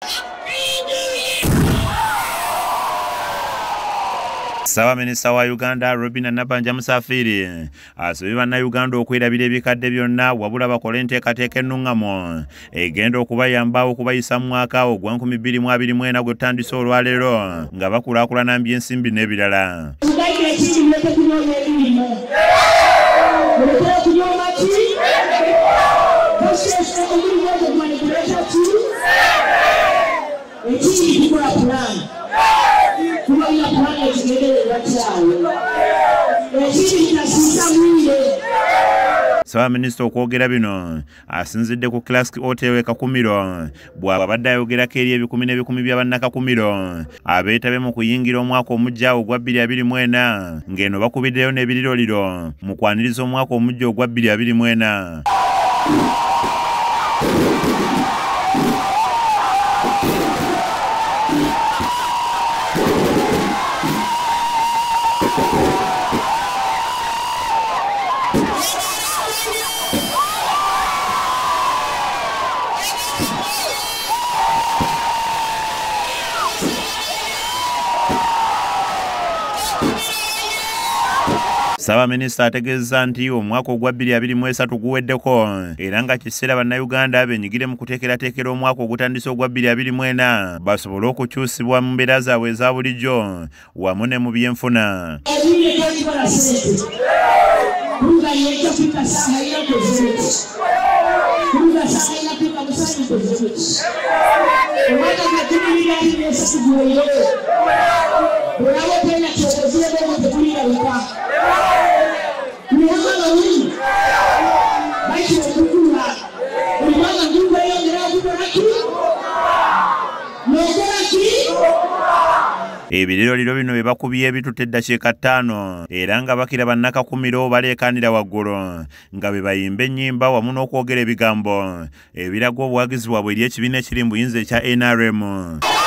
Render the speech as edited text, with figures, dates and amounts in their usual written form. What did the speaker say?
Sawa Minisita wa Uganda Robinah Nabbanja Musafiri asabye bannayuganda okwerabira ebikadde byonna wabula bakole enteekateeka ennungamu egenda okubayamba okubayisa mu mwaka ogwa 2024 gw'etandise olwaleero nga bakulaakulana by'ensimbi n'ebirala. Sawa Minisita okwogera bino asinzidde ku Classic Hotel Kakumiro bw'abadde ayogerako eri ebikumi n'ebikumi by'abannakakumiro abeetabe mu kuyingira omwaka omujja ogwa 2024 ng'eno bakubiddeyo n'ebiriroliro mu kwaniriza omwaka omujja ogwa 2024. Sawa Minisita ategeeza nti omwaka ogwa 2023 guweddeko era nga kiseera bannayuganda benyigire mu kuteekerateekera omwaka ogutandise ogwa 2024 basobole okukyusibwa mu mbeera zaabwe eza bulijjo wamu ne mu byenfuna. Ebiriroliro bino bye bakubye ebitutte eddakiika 5 era nga bakira bannakakumiro baleekaanira waggulu nga be bayimba ennyimba wamu n'okwogera ebigambo ebiraga obuwagizi bwabwe eri ekibiina ekiri mu buyinza ekya NRM.